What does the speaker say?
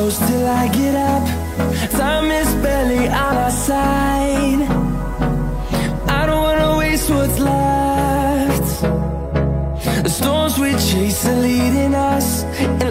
close till I get up. Time is barely on our side. I don't wanna waste what's left. The storms we chase are leading us, and